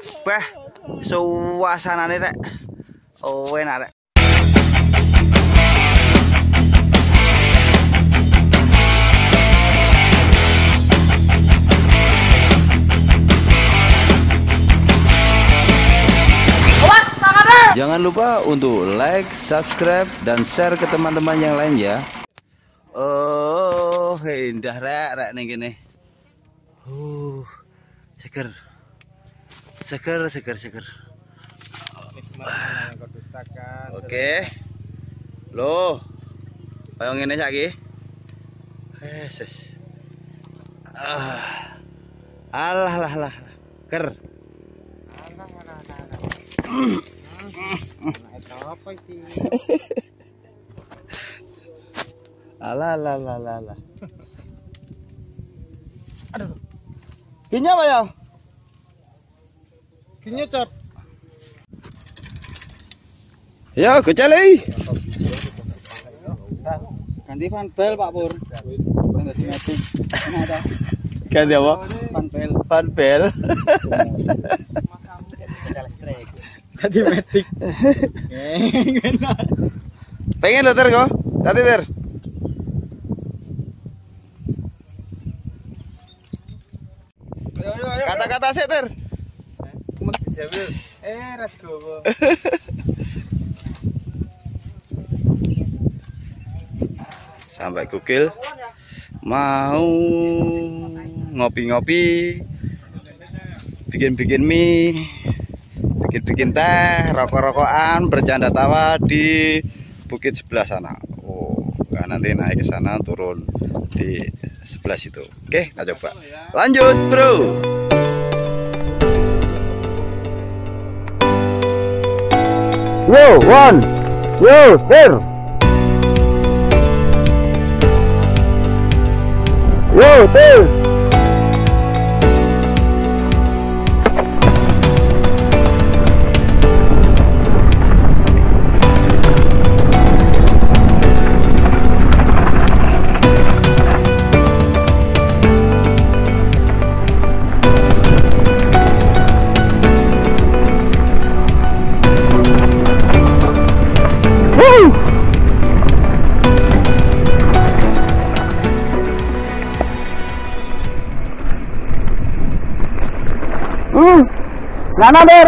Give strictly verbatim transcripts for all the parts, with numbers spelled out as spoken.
Wah, suasanane rek. Oh, enak rek. Jangan lupa untuk like, subscribe, dan share ke teman-teman yang lain ya. Oh, indah rek, rek nih gini. Uh, seger, seger, seger, seger. Oke, loh, kayak gini lagi. Yesus. Ah, alah, lah, lah, ker. Apa itu? Alah, lah, lah, lah, lah. Aduh. Kinya apa ya? Kinya cap. Ya, gocali. Ganti fan bel Pak Pur. Ganti metik. Ganti apa? Fan bel. Fan bel. Ganti metik. Pengen lo ter kok? Tadi ter. Kata-kata sih ter. Eh, ras gowo. Sampai gokil. Mau ngopi-ngopi, bikin-bikin mie, bikin-bikin teh, rokok-rokokan, bercanda tawa di bukit sebelah sana. Oh, nanti naik ke sana, turun di sebelah situ. Oke, kita coba. Lanjut, bro. Yo, one, yo, there. Yo, there. Hmm, kanan der,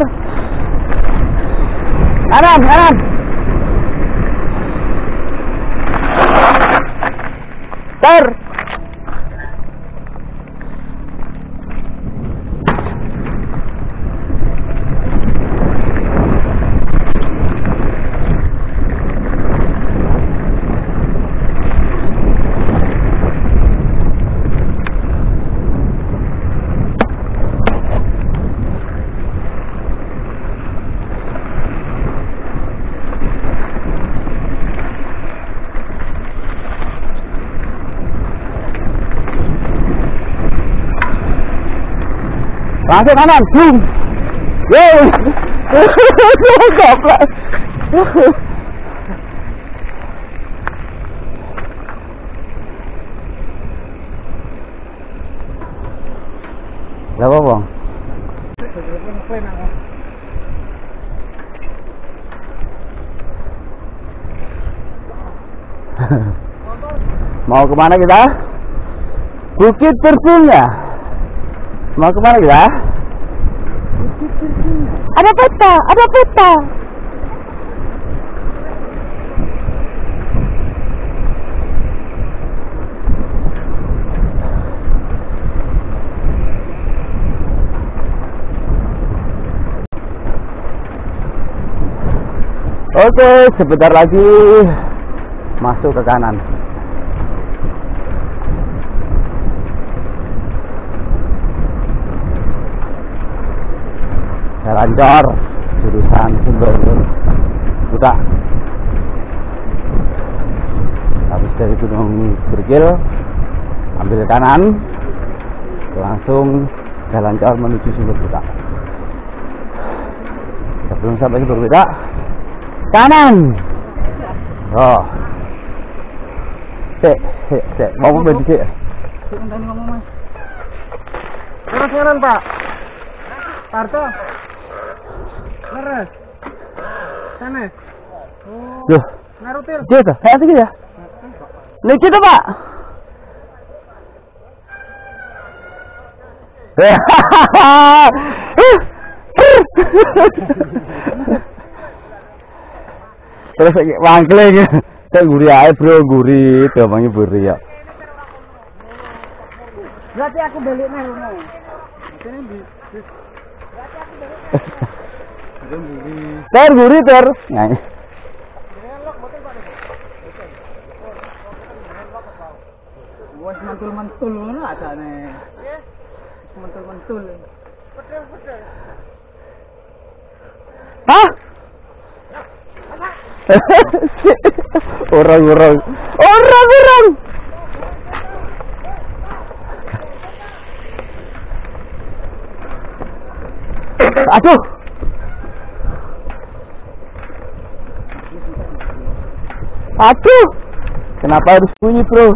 kanan kanan, ter. Langsung kanan, boom. Yeay. Goblok. Lah apa, Bang? Mau kemana kita? Bukit Terpulnya. Mau kemana kita? Ada peta, ada peta. Oke, sebentar lagi masuk ke kanan. Jalan Cor, jurusan Sumber Buta. Habis dari Gunung Bergil, ambil kanan, langsung Jalan Cor menuju Sumber Buta. Sebelum sampai Sumber Buta, kanan. Oh, cek, cek, cek, mau mobil cek. Cek, ngomong mas. Kanan Pak. Parto. Leres. Sana. Oh. Yo. Narutil. Gitu. Kayak gitu ya. Niki tuh, Pak. Terus wangkling. Kayak gurih aja, Bro, gurih. Gampangnya gurih ya. Berarti aku balik nih, Rono. Ini di. Berarti aku balik. Ter gurih ter. Nah. Wes mantul-mantul ngono ajane. Mantul-mantul. Pedel-pedel. Hah? Orang-orang. Orang-orang. Aduh. Aduh. Kenapa harus bunyi, Bro?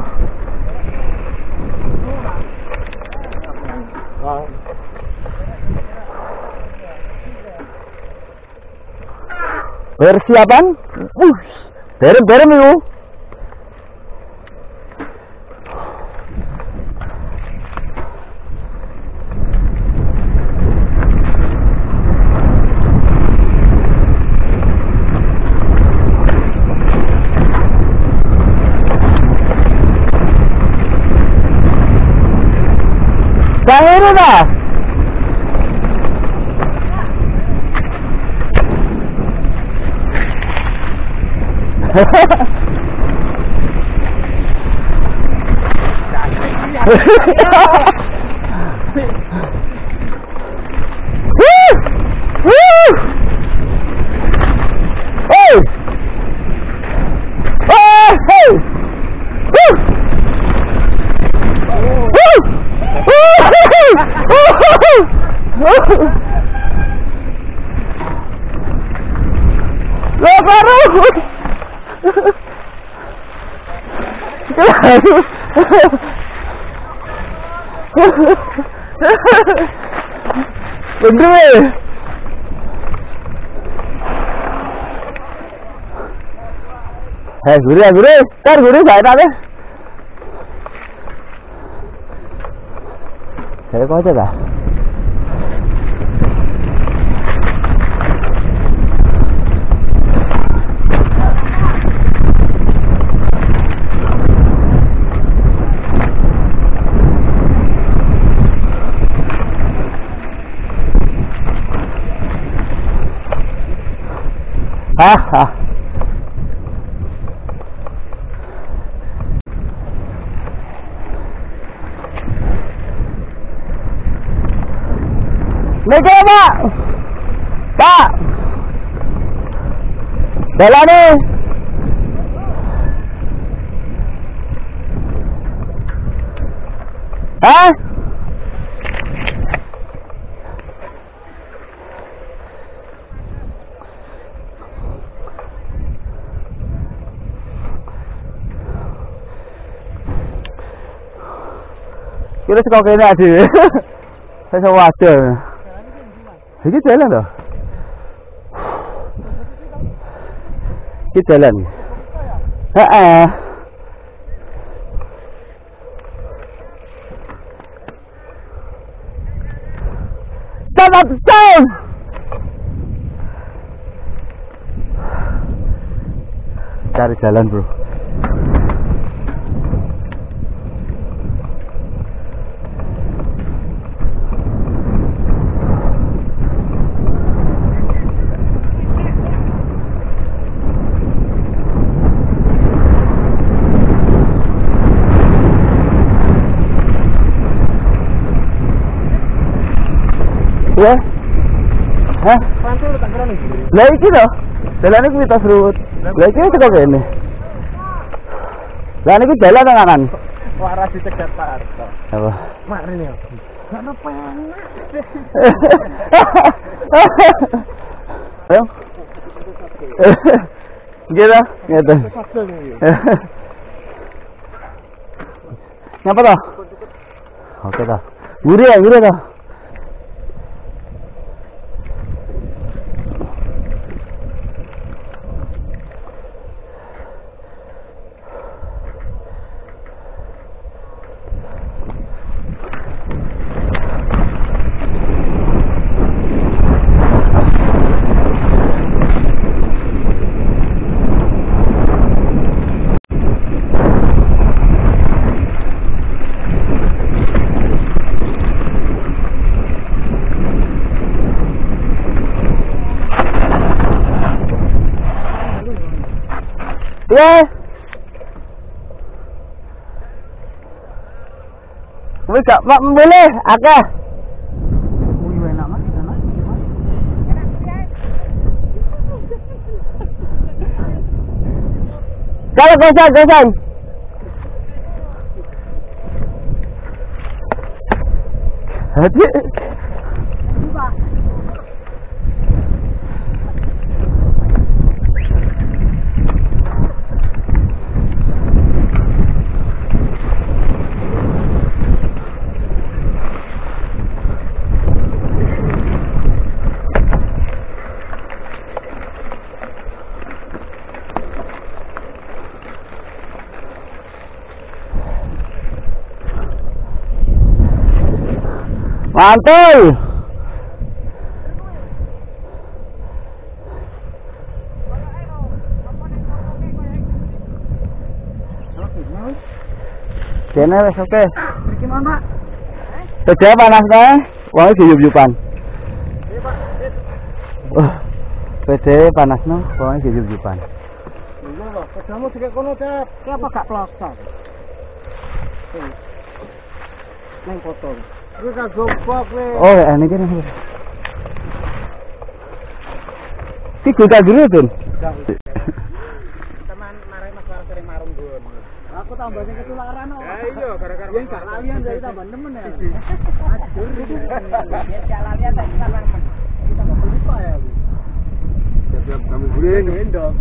Persiapan? Uh, berem-berem itu. Sahir dah. Lo baru. Bener. Eh, gurih, gurih. Tar gurih saya tak deh. Saya kau aja dah. Ah, ah. Mega, Pak. Pak. Jalan nih. Hah? Kita suka kene aja. Saya sama ada. Ini jalan dah. Ini jalan. Heeh. Stop, stop. Cari jalan, Bro. Ya? Hah? Pantul tak keren iki. Lah iki to. Dalan iki kita surut. Lah iki teko kene. Lah niki dalan nang kanan. Waras dicegat Pak. Apa? Mak rene. Gak apa enak. Ayo. Gila, ngete. Ngapa to? Oke to. Gurih ya, gurih to. Iya. Wis gak mak milih akeh. Oh iya enak Mas, enak. Kalau gosan, gosan. Hati. Mantul. Kene wis oke. Iki mana? Seja panas kae, wong guyub-guyuban. Iya Pak. Wah. P D panasno, wong guyub-guyuban. Iya loh, pedamu dikek kono Cep. Ki apa gak plosa? Neng foto. Kuwi gak goblok kowe. Oh, ya niki nih. Ki kuwi tak guru tuh. Teman mare Mas War sering marung gun. Aku tambahnya ketularan kok. Ya iya, gara-gara yang gak lalian dari tambah nemen ya. Adur. Ya gak lalian tak tambah nemen. Kita kok lupa ya. Siap kami guling endok.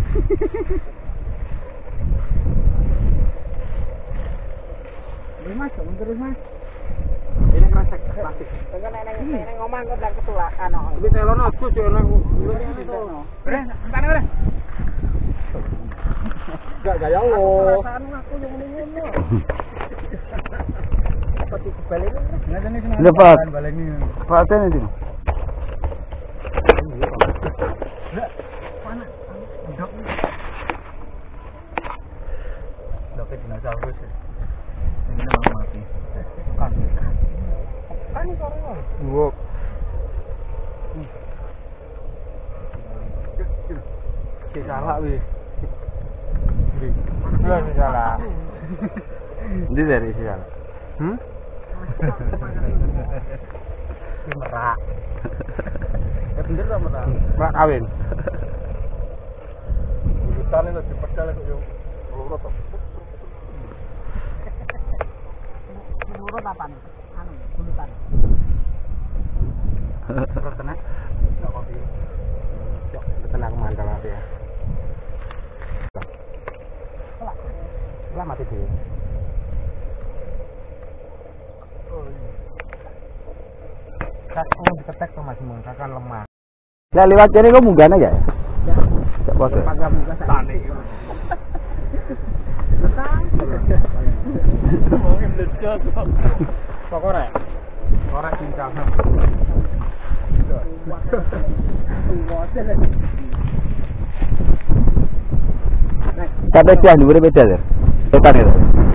Ini Mas, terus Mas. Ini kresek plastik. Tengah neneng neneng ngomong kok ndak ketulakan kok. Iki telono aku yo nang ngene to. Eh, entane ora. Gak gaya lo. Perasaan aku yang ngono. Apa sih balik ini? Ngene iki nang Lepas. balik ini. Paten itu. Mana? Dok. Dok dinosaurus. Ini mau mati. Kan. Kan karo. Wok. Si salah wis. Iya si salah. Ini dari si salah. Hmm? Si merak. Ya bener ta merak. Mak kawin. Bulutan itu dipedal kok yo. Loro to. Loro apa nih? Anu, bulutan. Terus kena. Enggak kopi. Yuk, tenang mandang aja ya. Lah mati dhewe. Oh iya. Kak, oh diketek tuh Mas Mung, kan lemah. Lah liwat kene kok munggah aja ya? Cak wae. Pagak munggah tani. Betang. Mungkin lecet. Kok korek? Korek cincang. Tak beda, dhuwure beda lho. Depan itu.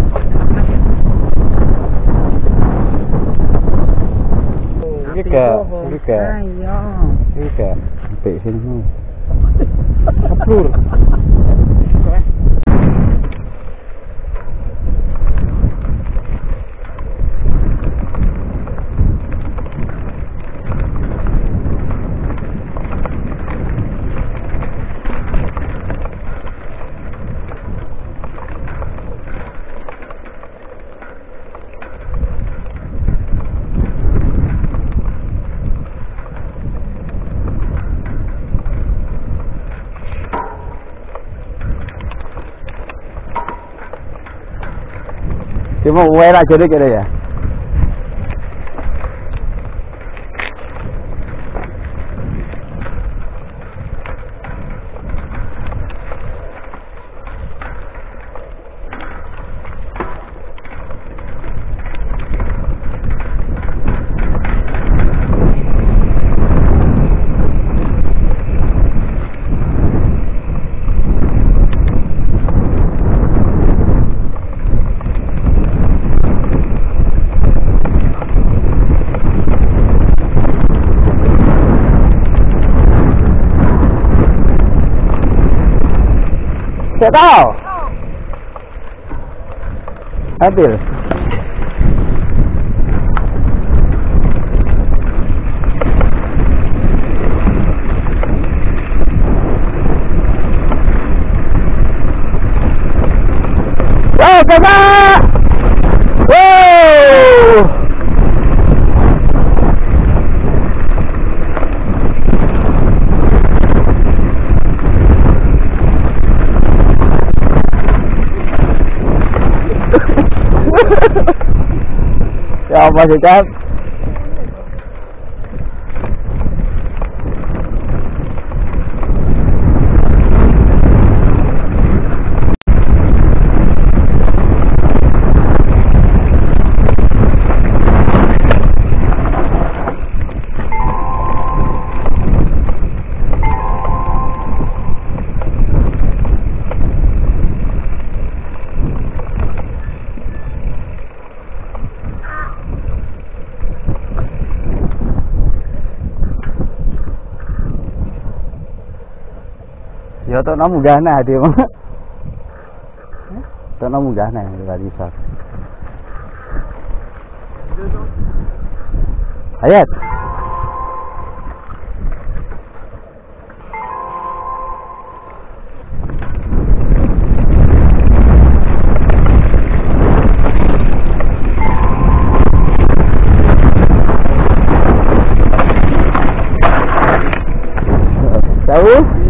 Iki ke, iki ke. Ayo. Iki ke. Sampai sini. Keplur. Cuma wae ra jare kene ya. Saya tahu. Adil. Wow, kakak! Wow! Ya apa sih, Cap? Ya tak nak munggah nah dia mah. Tak nak munggah nah enggak bisa. Ayat. Tahu?